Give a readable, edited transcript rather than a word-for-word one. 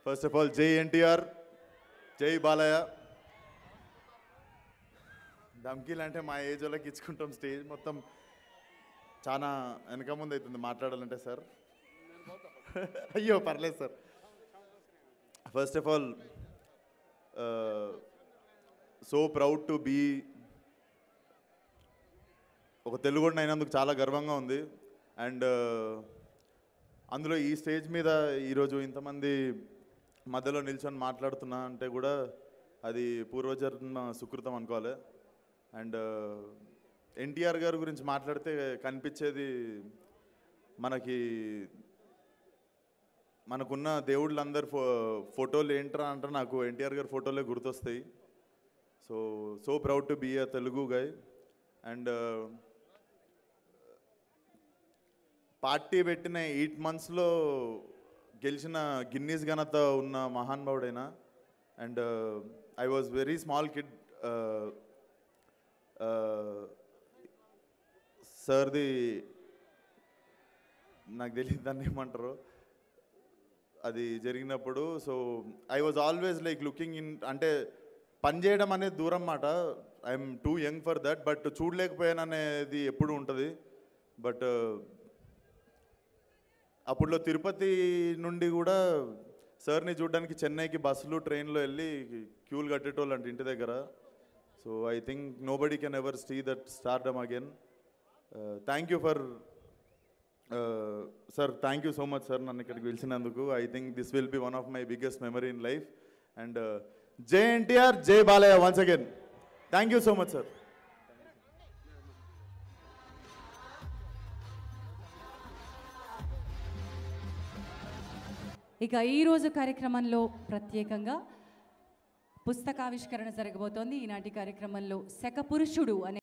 First of all జై ఎన్టీఆర్, జై బాలయ్య. ధమ్కీలు అంటే మా ఏజ్ వాళ్ళకి ఇచ్చుకుంటాం, స్టేజ్ మొత్తం చాలా వెనక ముందు అవుతుంది మాట్లాడాలంటే సార్. అయ్యో పర్లేదు sir. First of all so proud to be ఒక తెలుగుడిని అయినందుకు చాలా గర్వంగా ఉంది. అండ్ అందులో ఈ స్టేజ్ మీద ఈరోజు ఇంతమంది మధ్యలో నిల్చొని మాట్లాడుతున్నా అంటే కూడా అది పూర్వజన్మ సుకృతం అనుకోవాలి. అండ్ ఎన్టీఆర్ గారి గురించి మాట్లాడితే కనిపించేది మనకున్న దేవుళ్ళందరు ఫోటోలు ఏంట్రా అంటే నాకు ఎన్టీఆర్ గారి ఫోటోలే గుర్తొస్తాయి. So proud to be a Telugu guy. And party పెట్టిన 8 monthsలో గెలిచిన గిన్నీస్ ఘనత ఉన్న మహానుభావుడైనా. And I was very small kid. సార్ది నాకు తెలియదు దాన్ని ఏమంటారు అది జరిగినప్పుడు. So I was always like looking in, అంటే పని చేయడం అనేది దూరం మాట, I'm too young for that, but చూడలేకపోయాను అనేది ఎప్పుడు ఉంటుంది. బట్ అప్పుడులో తిరుపతి నుండి కూడా సార్ని చూడడానికి చెన్నైకి బస్సులు ట్రైన్లో వెళ్ళి క్యూలు కట్టేటోళ్ళు అంటే ఇంటి దగ్గర. So I think nobody can ever see that stardom again. Thank you for sir, thank you so much sir నన్ను ఇక్కడికి పిలిచినందుకు. I think this will be one of my biggest memory in life. And జై ఎన్టీఆర్, జై Balayya once again. Thank you so much sir. ఇక ఈరోజు కార్యక్రమంలో ప్రత్యేకంగా పుస్తకావిష్కరణ జరగబోతోంది. ఈనాటి కార్యక్రమంలో శకపురుషుడు అనే